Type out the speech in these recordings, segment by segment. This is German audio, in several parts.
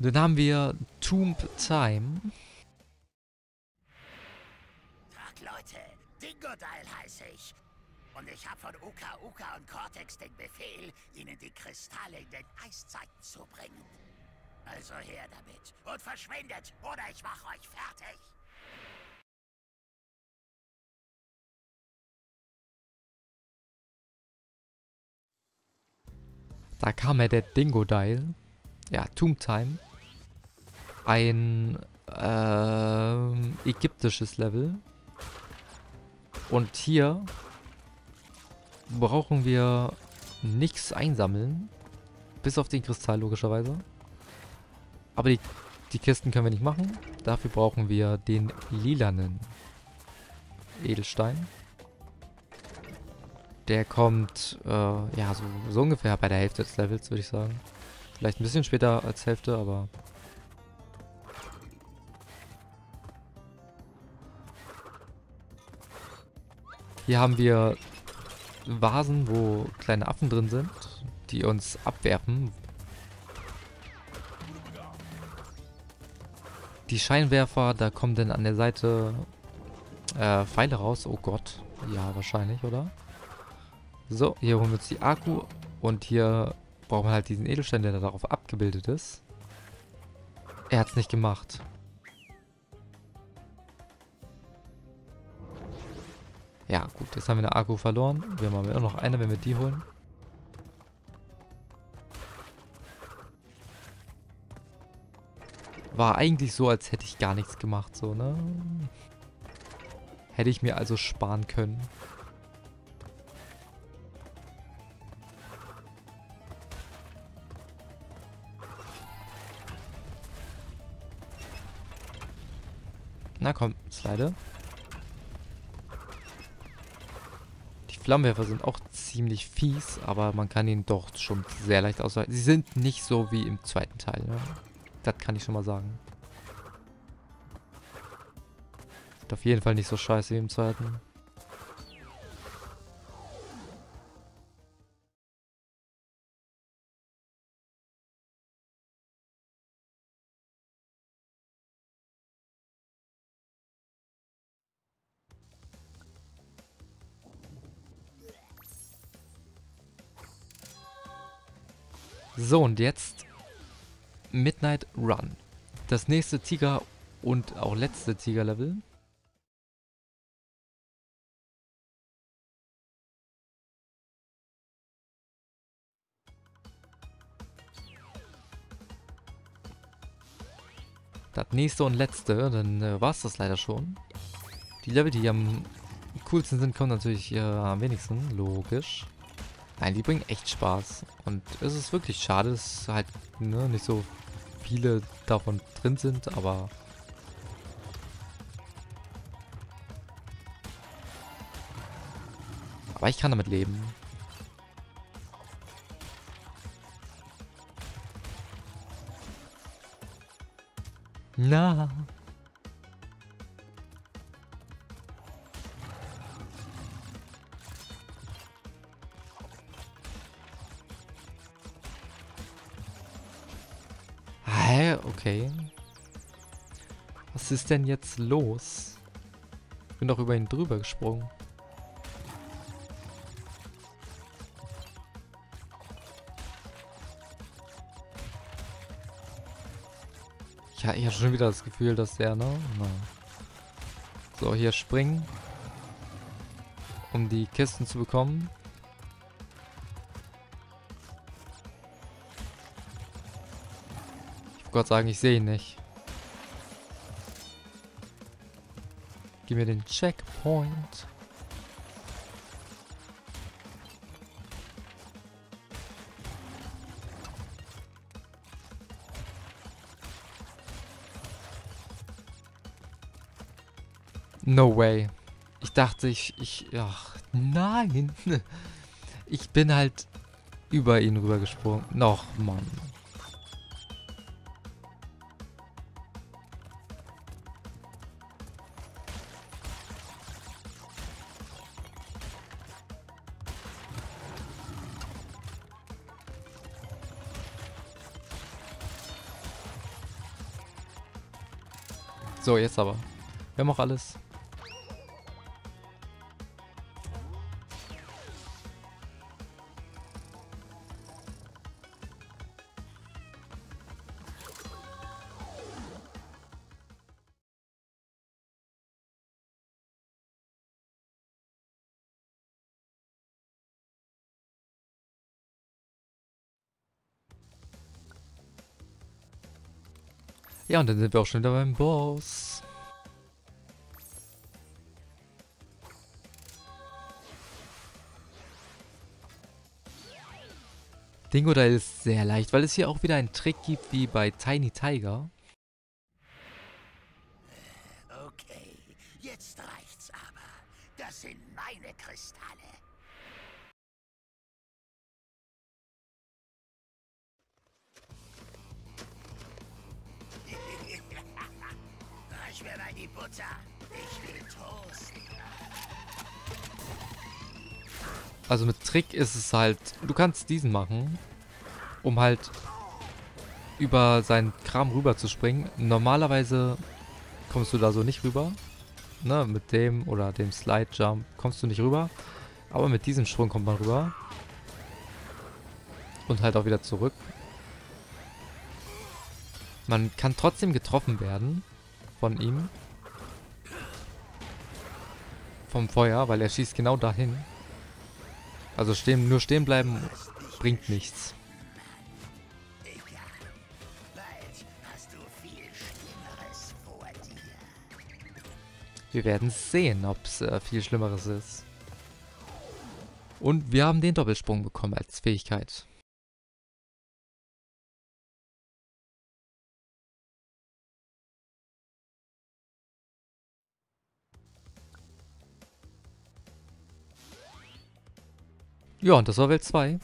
Dann haben wir Tomb Time. Tag, Leute. Dingodile heiße ich. Und ich habe von Uka Uka und Cortex den Befehl, ihnen die Kristalle in den Eiszeiten zu bringen. Also her damit und verschwindet, oder ich mache euch fertig. Da kam ja der Dingodile. Ja, Tomb Time. Ein ägyptisches Level. Und hier brauchen wir nichts einsammeln. Bis auf den Kristall logischerweise. Aber die Kisten können wir nicht machen. Dafür brauchen wir den lilanen Edelstein. Der kommt, ja, so ungefähr bei der Hälfte des Levels, würde ich sagen. Vielleicht ein bisschen später als Hälfte, aber... Hier haben wir Vasen, wo kleine Affen drin sind, die uns abwerfen. Die Scheinwerfer, da kommen dann an der Seite Pfeile raus. Oh Gott. Ja, wahrscheinlich, oder? So, hier holen wir uns die Akku. Und hier brauchen wir halt diesen Edelstein, der da darauf abgebildet ist. Er hat es nicht gemacht. Ja, gut, jetzt haben wir eine Akku verloren. Wir haben aber immer noch eine, wenn wir die holen. War eigentlich so, als hätte ich gar nichts gemacht, so, ne? Hätte ich mir also sparen können. Na komm, slide. Die Flammenwerfer sind auch ziemlich fies, aber man kann ihn doch schon sehr leicht ausweichen. Sie sind nicht so wie im zweiten Teil, ne? Das kann ich schon mal sagen. Ist auf jeden Fall nicht so scheiße wie im zweiten. So, und jetzt Midnight Run. Das nächste Tiger und auch letzte Tiger-Level. Das nächste und letzte, dann war es das leider schon. Die Level, die am coolsten sind, kommen natürlich am wenigsten, logisch. Nein, die bringen echt Spaß. Und es ist wirklich schade, dass halt nicht so viele davon drin sind, aber... Aber ich kann damit leben. Na. Hä? Okay. Was ist denn jetzt los? Ich bin doch über ihn drüber gesprungen. Ja, ich habe schon wieder das Gefühl, dass der, ne? Na. So, hier springen. Um die Kisten zu bekommen. Ich wollte gerade sagen, ich sehe ihn nicht. Gib mir den Checkpoint. No way. Ich dachte, ach, nein. Ich bin halt über ihn rübergesprungen. Noch, Mann. So, jetzt aber. Wir haben auch alles. Ja, und dann sind wir auch schon wieder beim Boss. Dingodile ist sehr leicht, weil es hier auch wieder einen Trick gibt wie bei Tiny Tiger. Okay, jetzt reicht's aber. Das sind meine Kristalle. Reich mir mal die Butter. Ich will Toast. Also mit Trick ist es halt, du kannst diesen machen, um halt über seinen Kram rüber zu springen. Normalerweise kommst du da so nicht rüber. Ne, mit dem oder dem Slide Jump kommst du nicht rüber. Aber mit diesem Sprung kommt man rüber. Und halt auch wieder zurück. Man kann trotzdem getroffen werden von ihm. Vom Feuer, weil er schießt genau dahin. Also nur stehen bleiben bringt nichts. Bald hast du viel Schlimmeres vor dir. Wir werden sehen, ob es viel Schlimmeres ist. Und wir haben den Doppelsprung bekommen als Fähigkeit. Ja, und das war Welt 2.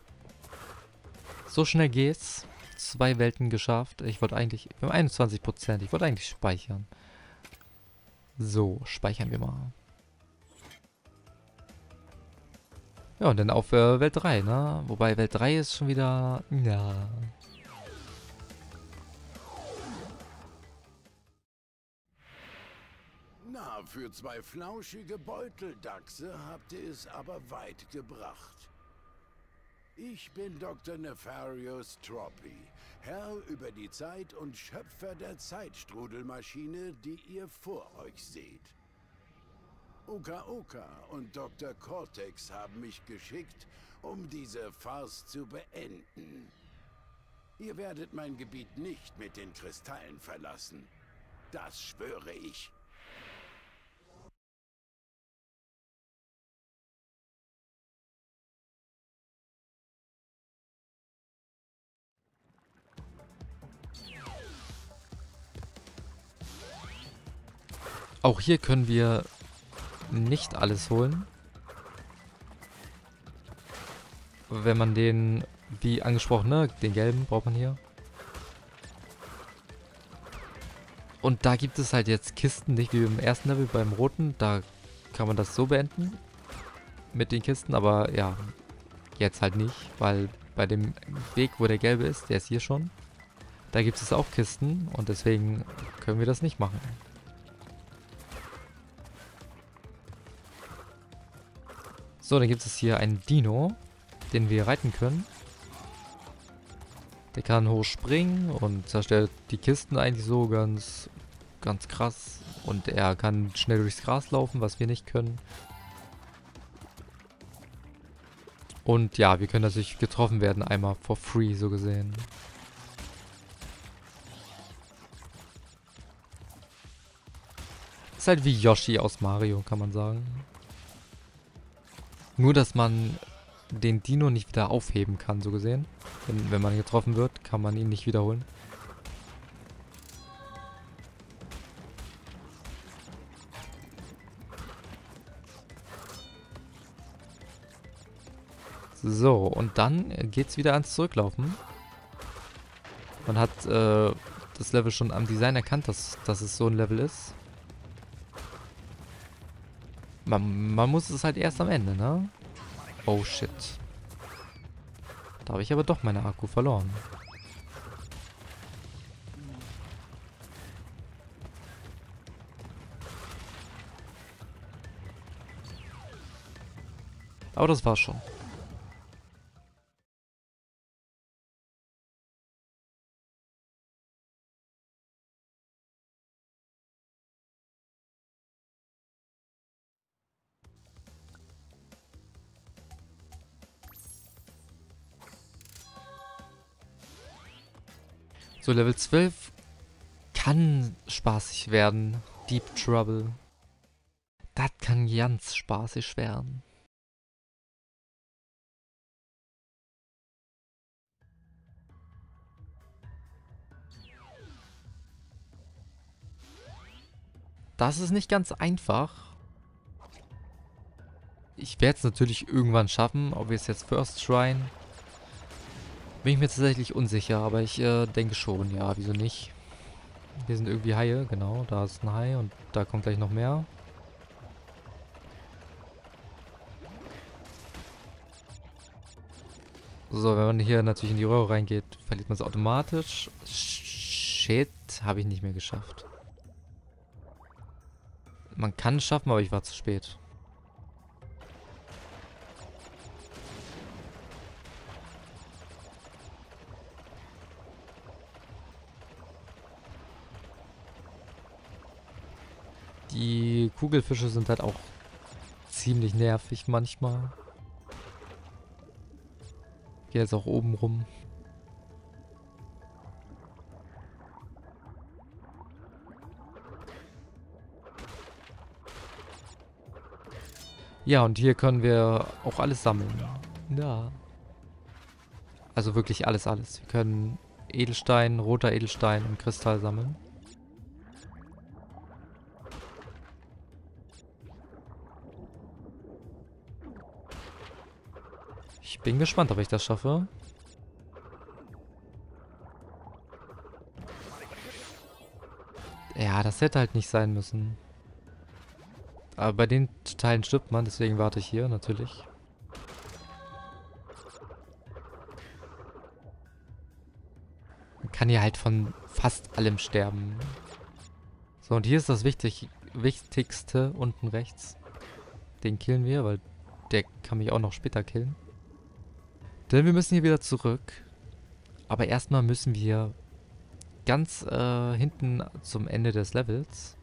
So schnell geht's. 2 Welten geschafft. Ich wollte eigentlich... Wir haben 21%. Ich wollte eigentlich speichern. So, speichern wir mal. Ja, und dann auf Welt 3, ne? Wobei Welt 3 ist schon wieder... Ja... Na, für 2 flauschige Beuteldachse habt ihr es aber weit gebracht. Ich bin Dr. Nefarious Tropy, Herr über die Zeit und Schöpfer der Zeitstrudelmaschine, die ihr vor euch seht. Oka Oka und Dr. Cortex haben mich geschickt, um diese Farce zu beenden. Ihr werdet mein Gebiet nicht mit den Kristallen verlassen. Das schwöre ich. Auch hier können wir nicht alles holen. Wenn man den, wie angesprochen, ne, den gelben braucht man hier. Und da gibt es halt jetzt Kisten, nicht wie im ersten Level beim roten. Da kann man das so beenden. Mit den Kisten, aber ja, jetzt halt nicht. Weil bei dem Weg, wo der gelbe ist, der ist hier schon. Da gibt es auch Kisten und deswegen können wir das nicht machen. So, dann gibt es hier einen Dino, den wir reiten können. Der kann hoch springen und zerstört die Kisten eigentlich so ganz krass. Und er kann schnell durchs Gras laufen, was wir nicht können. Und ja, wir können natürlich getroffen werden, einmal for free so gesehen. Ist halt wie Yoshi aus Mario, kann man sagen. Nur, dass man den Dino nicht wieder aufheben kann, so gesehen. Wenn man getroffen wird, kann man ihn nicht wiederholen. So, und dann geht's wieder ans Zurücklaufen. Man hat das Level schon am Design erkannt, dass es so ein Level ist. Man muss es halt erst am Ende, ne? Oh shit. Da habe ich aber doch meine Akku verloren. Aber das war's schon. So, Level 12 kann spaßig werden. Deep Trouble. Das kann ganz spaßig werden. Das ist nicht ganz einfach. Ich werde es natürlich irgendwann schaffen. Ob wir es jetzt First Shrine, bin ich mir tatsächlich unsicher. Aber ich denke schon. Ja, wieso nicht? Hier sind irgendwie Haie. Genau, da ist ein Hai und da kommt gleich noch mehr. So, wenn man hier natürlich in die Röhre reingeht, verliert man es automatisch. Shit, habe ich nicht mehr geschafft. Man kann es schaffen, aber ich war zu spät. Die Kugelfische sind halt auch ziemlich nervig manchmal. Geh jetzt auch oben rum. Ja, und hier können wir auch alles sammeln. Ja. Also wirklich alles, alles. Wir können Edelstein, roter Edelstein und Kristall sammeln. Ich bin gespannt, ob ich das schaffe. Ja, das hätte halt nicht sein müssen. Aber bei den Teilen stirbt man, deswegen warte ich hier natürlich. Man kann hier halt von fast allem sterben. So, und hier ist das Wichtigste unten rechts. Den killen wir, weil der kann mich auch noch später killen. Denn wir müssen hier wieder zurück. Aber erstmal müssen wir ganz hinten zum Ende des Levels.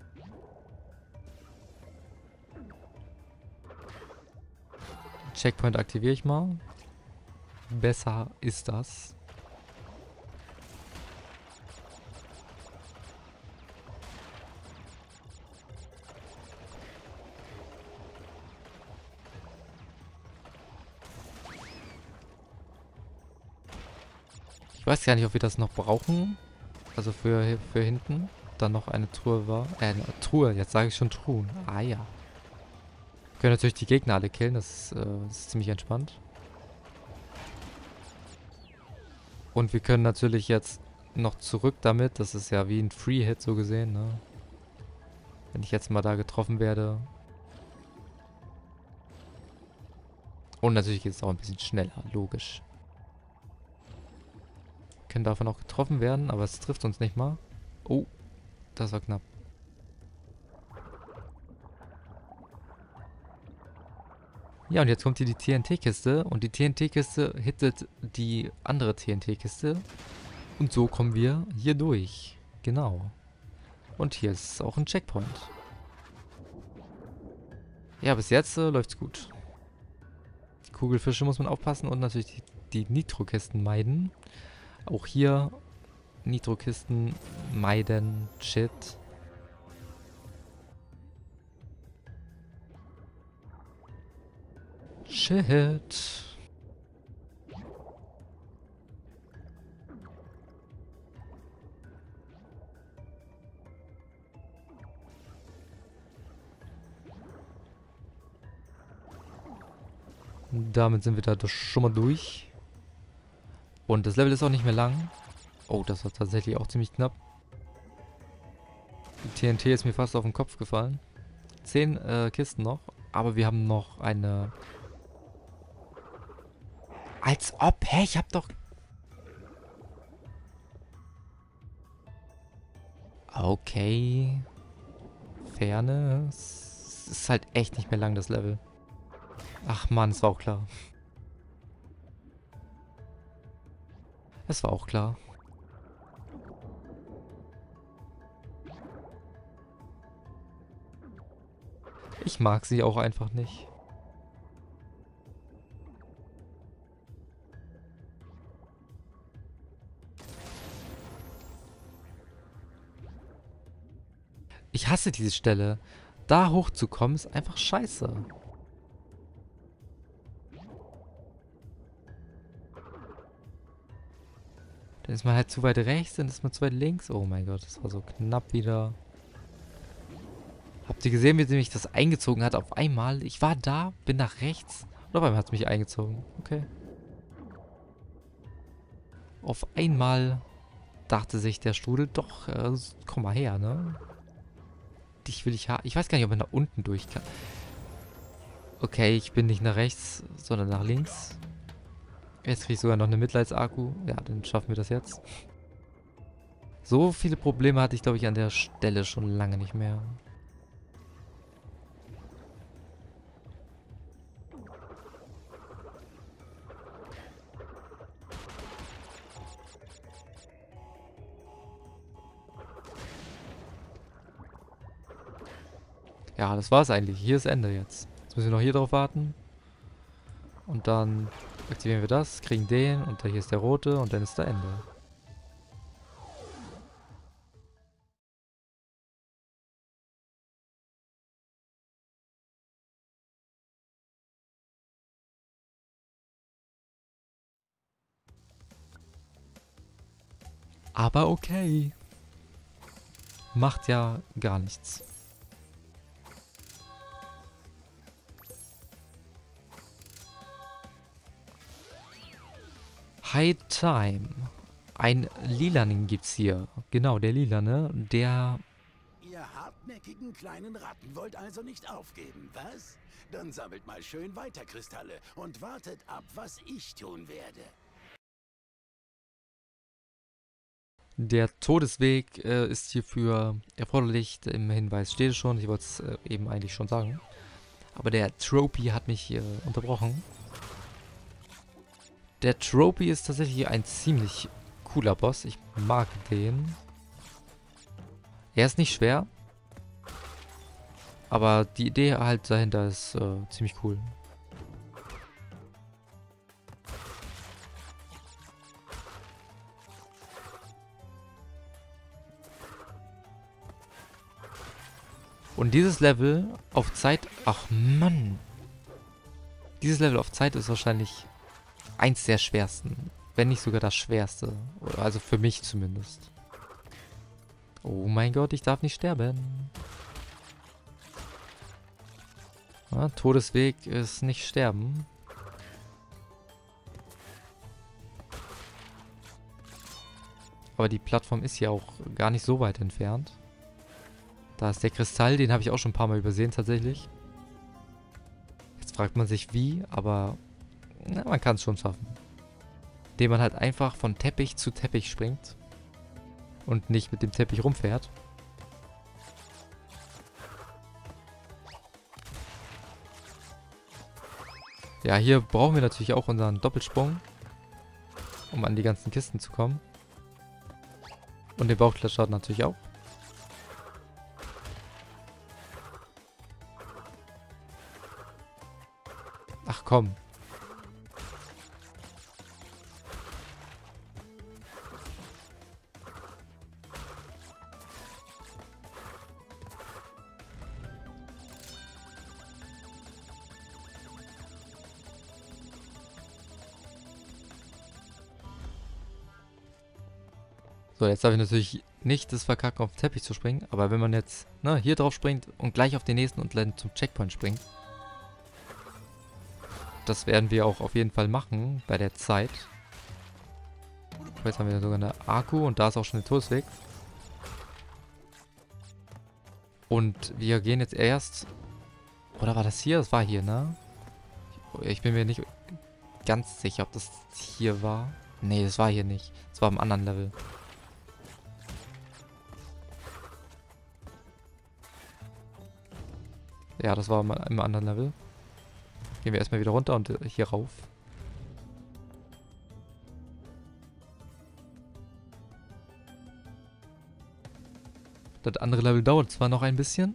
Checkpoint aktiviere ich mal. Besser ist das. Ich weiß gar nicht, ob wir das noch brauchen. Also für hinten. Dann noch eine Truhe war. Eine Truhe, jetzt sage ich schon Truhen. Ah ja. Wir können natürlich die Gegner alle killen, das ist ziemlich entspannt. Und wir können natürlich jetzt noch zurück damit. Das ist ja wie ein Free-Hit so gesehen, ne? Wenn ich jetzt mal da getroffen werde. Und natürlich geht es auch ein bisschen schneller, logisch. Wir können davon auch getroffen werden, aber es trifft uns nicht mal. Oh, das war knapp. Ja, und jetzt kommt hier die TNT-Kiste. Und die TNT-Kiste hittet die andere TNT-Kiste. Und so kommen wir hier durch. Genau. Und hier ist auch ein Checkpoint. Ja, bis jetzt läuft's gut. Die Kugelfische muss man aufpassen und natürlich die Nitro-Kisten meiden. Auch hier Nitro-Kisten meiden. Shit. Shit. Damit sind wir da schon mal durch. Und das Level ist auch nicht mehr lang. Oh, das war tatsächlich auch ziemlich knapp. Die TNT ist mir fast auf den Kopf gefallen. 10 Kisten noch. Aber wir haben noch eine... Als ob, hä? Ich hab doch... Okay. Fairness. Es ist halt echt nicht mehr lang, das Level. Ach Mann, es war auch klar. Es war auch klar. Ich mag sie auch einfach nicht. Ich hasse diese Stelle. Da hochzukommen ist einfach scheiße. Dann ist man halt zu weit rechts, dann ist man zu weit links. Oh mein Gott, das war so knapp wieder. Habt ihr gesehen, wie sie mich das eingezogen hat auf einmal? Ich war da, bin nach rechts und auf einmal hat es mich eingezogen. Okay. Auf einmal dachte sich der Strudel, doch, komm mal her, ne? Dich will ich haben. Ich weiß gar nicht, ob man nach unten durch kann. Okay, ich bin nicht nach rechts, sondern nach links. Jetzt kriege ich sogar noch eine Mitleidsakku. Ja, dann schaffen wir das jetzt. So viele Probleme hatte ich, glaube ich, an der Stelle schon lange nicht mehr. Ja, das war's eigentlich. Hier ist Ende jetzt. Jetzt müssen wir noch hier drauf warten. Und dann aktivieren wir das, kriegen den und hier ist der rote und dann ist da Ende. Aber okay. Macht ja gar nichts. High Time. Ein Lilanen gibt's hier. Genau, der Lilane. Der... Ihr hartnäckigen kleinen Ratten wollt also nicht aufgeben, was? Dann sammelt mal schön weiter Kristalle und wartet ab, was ich tun werde. Der Todesweg ist hierfür erforderlich. Im Hinweis steht es schon. Ich wollte es eben eigentlich schon sagen. Aber der Tropy hat mich hier unterbrochen. Der Tropy ist tatsächlich ein ziemlich cooler Boss. Ich mag den. Er ist nicht schwer. Aber die Idee halt dahinter ist ziemlich cool. Und dieses Level auf Zeit... Ach Mann. Dieses Level auf Zeit ist wahrscheinlich eins der schwersten. Wenn nicht sogar das schwerste. Also für mich zumindest. Oh mein Gott, ich darf nicht sterben. Ja, Todesweg ist nicht sterben. Aber die Plattform ist ja auch gar nicht so weit entfernt. Da ist der Kristall, den habe ich auch schon ein paar Mal übersehen tatsächlich. Jetzt fragt man sich wie, aber na, man kann es schon schaffen. Indem man halt einfach von Teppich zu Teppich springt. Und nicht mit dem Teppich rumfährt. Ja, hier brauchen wir natürlich auch unseren Doppelsprung. Um an die ganzen Kisten zu kommen. Und den Bauchklatscher natürlich auch. Ach komm. So, jetzt darf ich natürlich nicht das verkacken, auf den Teppich zu springen. Aber wenn man jetzt hier drauf springt und gleich auf den nächsten und dann zum Checkpoint springt. Das werden wir auch auf jeden Fall machen bei der Zeit. Jetzt haben wir sogar eine Akku und da ist auch schon der Todesweg. Und wir gehen jetzt erst... Oder war das hier? Das war hier, ne? Ich bin mir nicht ganz sicher, ob das hier war. Nee, das war hier nicht. Das war im anderen Level. Ja, das war im anderen Level. Gehen wir erstmal wieder runter und hier rauf. Das andere Level dauert zwar noch ein bisschen.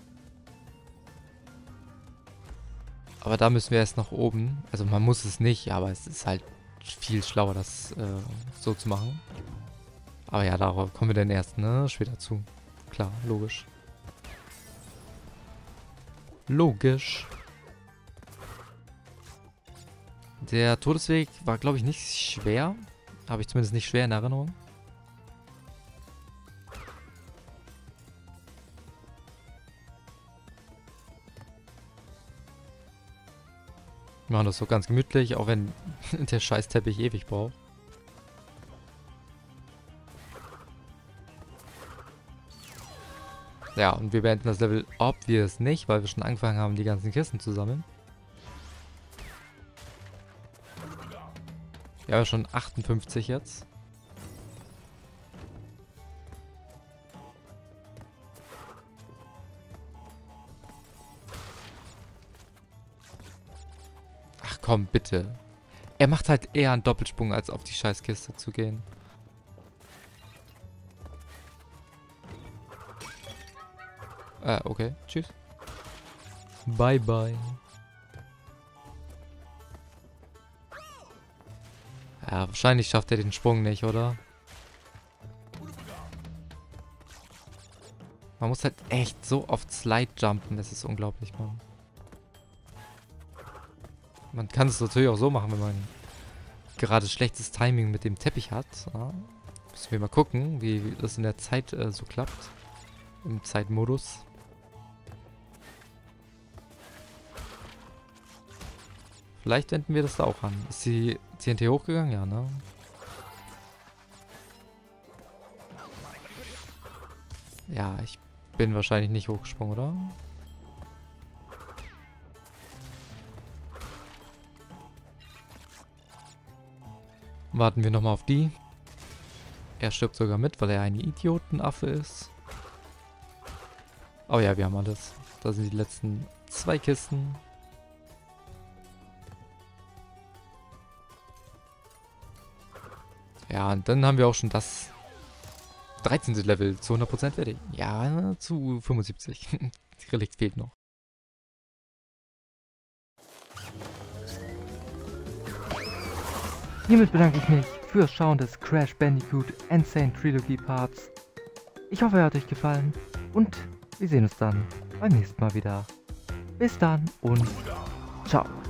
Aber da müssen wir erst nach oben. Also man muss es nicht, aber es ist halt viel schlauer, das so zu machen. Aber ja, darauf kommen wir dann erst, ne? Später zu. Klar, logisch. Logisch. Der Todesweg war, glaube ich, nicht schwer. Habe ich zumindest nicht schwer in Erinnerung. Wir machen das so ganz gemütlich, auch wenn der Scheiß-Teppich ewig braucht. Ja, und wir beenden das Level obvious nicht, weil wir schon angefangen haben, die ganzen Kisten zu sammeln. Wir haben ja schon 58 jetzt. Ach komm, bitte. Er macht halt eher einen Doppelsprung, als auf die Scheißkiste zu gehen. Okay. Tschüss. Bye, bye. Ja, wahrscheinlich schafft er den Sprung nicht, oder? Man muss halt echt so oft Slide jumpen. Das ist unglaublich, Mann. Man kann es natürlich auch so machen, wenn man gerade schlechtes Timing mit dem Teppich hat. Ja. Müssen wir mal gucken, wie das in der Zeit so klappt. Im Zeitmodus. Vielleicht wenden wir das da auch an. Ist die TNT hochgegangen? Ja, ne? Ja, ich bin wahrscheinlich nicht hochgesprungen, oder? Warten wir nochmal auf die. Er stirbt sogar mit, weil er ein Idiotenaffe ist. Oh ja, wir haben alles. Da sind die letzten 2 Kisten. Ja, und dann haben wir auch schon das 13. Level zu 100% fertig. Ja, zu 75. Relikt fehlt noch. Hiermit bedanke ich mich fürs Schauen des Crash Bandicoot Insane Trilogy Parts. Ich hoffe, er hat euch gefallen und wir sehen uns dann beim nächsten Mal wieder. Bis dann und ciao.